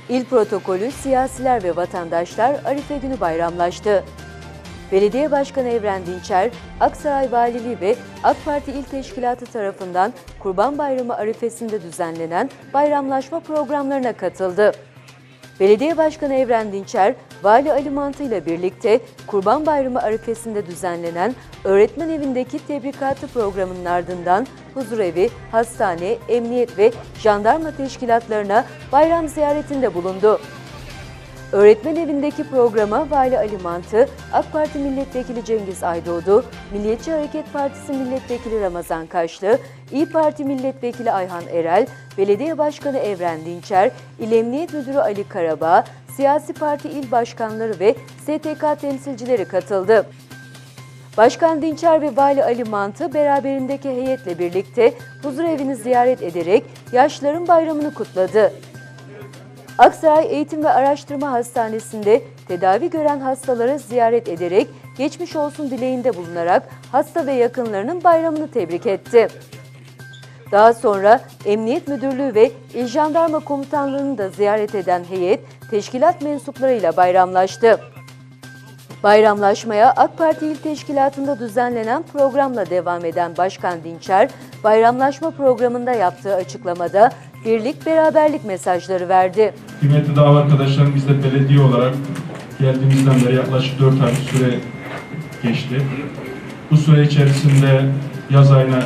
İl protokolü, siyasiler ve vatandaşlar Arife günü bayramlaştı. Belediye Başkanı Evren Dinçer, Aksaray Valiliği ve AK Parti İl Teşkilatı tarafından Kurban Bayramı arifesinde düzenlenen bayramlaşma programlarına katıldı. Belediye Başkanı Evren Dinçer, Vali Ali Mantı ile birlikte Kurban Bayramı arifesinde düzenlenen öğretmen evindeki tebrikatı programının ardından huzurevi, hastane, emniyet ve jandarma teşkilatlarına bayram ziyaretinde bulundu. Öğretmen evindeki programa Vali Ali Mantı, AK Parti Milletvekili Cengiz Aydoğdu, Milliyetçi Hareket Partisi Milletvekili Ramazan Kaşlı, İYİ Parti Milletvekili Ayhan Erel, Belediye Başkanı Evren Dinçer, İl Emniyet Müdürü Ali Karabağ, siyasi parti il başkanları ve STK temsilcileri katıldı. Başkan Dinçer ve Vali Ali Mantı beraberindeki heyetle birlikte huzurevini ziyaret ederek yaşlıların bayramını kutladı. Aksaray Eğitim ve Araştırma Hastanesi'nde tedavi gören hastaları ziyaret ederek geçmiş olsun dileğinde bulunarak hasta ve yakınlarının bayramını tebrik etti. Daha sonra Emniyet Müdürlüğü ve İl Jandarma Komutanlığı'nı da ziyaret eden heyet teşkilat mensuplarıyla bayramlaştı. Bayramlaşmaya AK Parti İl Teşkilatı'nda düzenlenen programla devam eden Başkan Dinçer, bayramlaşma programında yaptığı açıklamada birlik, beraberlik mesajları verdi. Kıymetli dava arkadaşlarım, biz de belediye olarak geldiğimizden beri yaklaşık 4 ay süre geçti. Bu süre içerisinde yaz ayına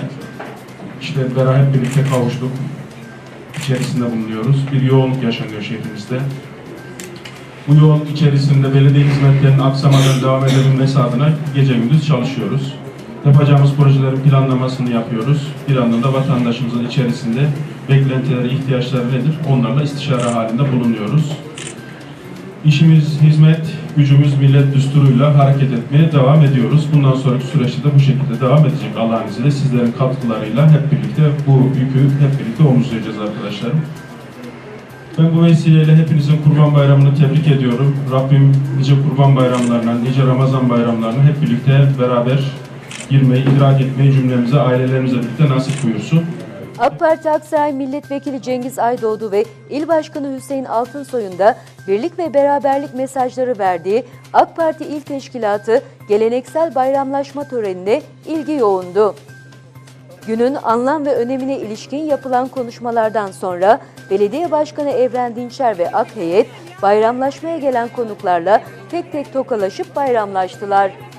hep birlikte kavuştuk. İçerisinde bulunuyoruz. Bir yoğunluk yaşanıyor şehrimizde. Bu yoğunluk içerisinde belediye hizmetlerinin aksamadan devam edebilmesi adına gece gündüz çalışıyoruz. Yapacağımız projelerin planlamasını yapıyoruz. Bir yandan da vatandaşımızın içerisinde beklentileri, ihtiyaçları nedir? Onlarla istişare halinde bulunuyoruz. İşimiz hizmet, gücümüz millet düsturuyla hareket etmeye devam ediyoruz. Bundan sonraki süreçte de bu şekilde devam edecek Allah'ın izniyle. Sizlerin katkılarıyla hep birlikte bu yükü hep birlikte omuzlayacağız arkadaşlarım. Ben bu vesileyle hepinizin Kurban Bayramı'nı tebrik ediyorum. Rabbim nice Kurban Bayramlarına, nice Ramazan Bayramlarına hep birlikte beraber girmeyi, idrak etmeyi cümlemize, ailelerimize birlikte nasip buyursun. AK Parti Aksaray Milletvekili Cengiz Aydoğdu ve İl Başkanı Hüseyin Altınsoy'un da birlik ve beraberlik mesajları verdiği AK Parti İl Teşkilatı geleneksel bayramlaşma törenine ilgi yoğundu. Günün anlam ve önemine ilişkin yapılan konuşmalardan sonra Belediye Başkanı Evren Dinçer ve AK heyet bayramlaşmaya gelen konuklarla tek tek tokalaşıp bayramlaştılar.